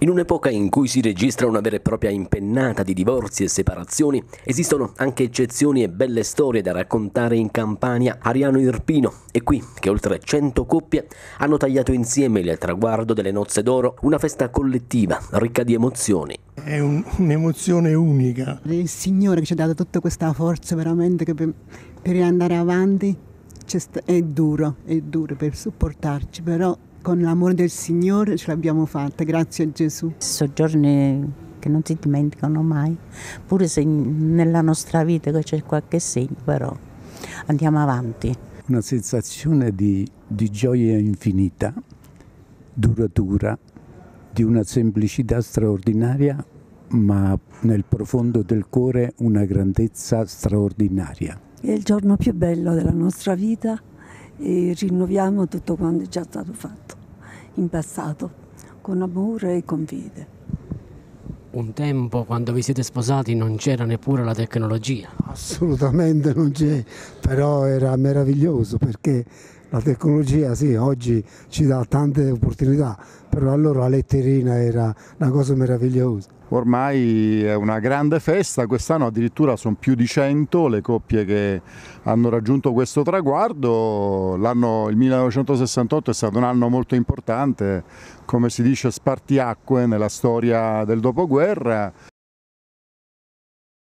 In un'epoca in cui si registra una vera e propria impennata di divorzi e separazioni, esistono anche eccezioni e belle storie da raccontare in Campania. Ariano Irpino è qui che oltre 100 coppie hanno tagliato insieme il traguardo delle nozze d'oro, una festa collettiva ricca di emozioni. È un'emozione unica. Il Signore che ci ha dato tutta questa forza veramente che per andare avanti è duro per supportarci, però con l'amore del Signore ce l'abbiamo fatta, grazie a Gesù. Sono giorni che non si dimenticano mai, pure se nella nostra vita c'è qualche segno, però andiamo avanti. Una sensazione di gioia infinita, duratura, di una semplicità straordinaria, ma nel profondo del cuore una grandezza straordinaria. È il giorno più bello della nostra vita e rinnoviamo tutto quanto è già stato fatto in passato, con amore e con fede. Un tempo, quando vi siete sposati, non c'era neppure la tecnologia. Assolutamente non c'è, però era meraviglioso perché la tecnologia sì, oggi ci dà tante opportunità, però allora la letterina era una cosa meravigliosa. Ormai è una grande festa, quest'anno addirittura sono più di 100 le coppie che hanno raggiunto questo traguardo. Il 1968 è stato un anno molto importante, come si dice spartiacque nella storia del dopoguerra.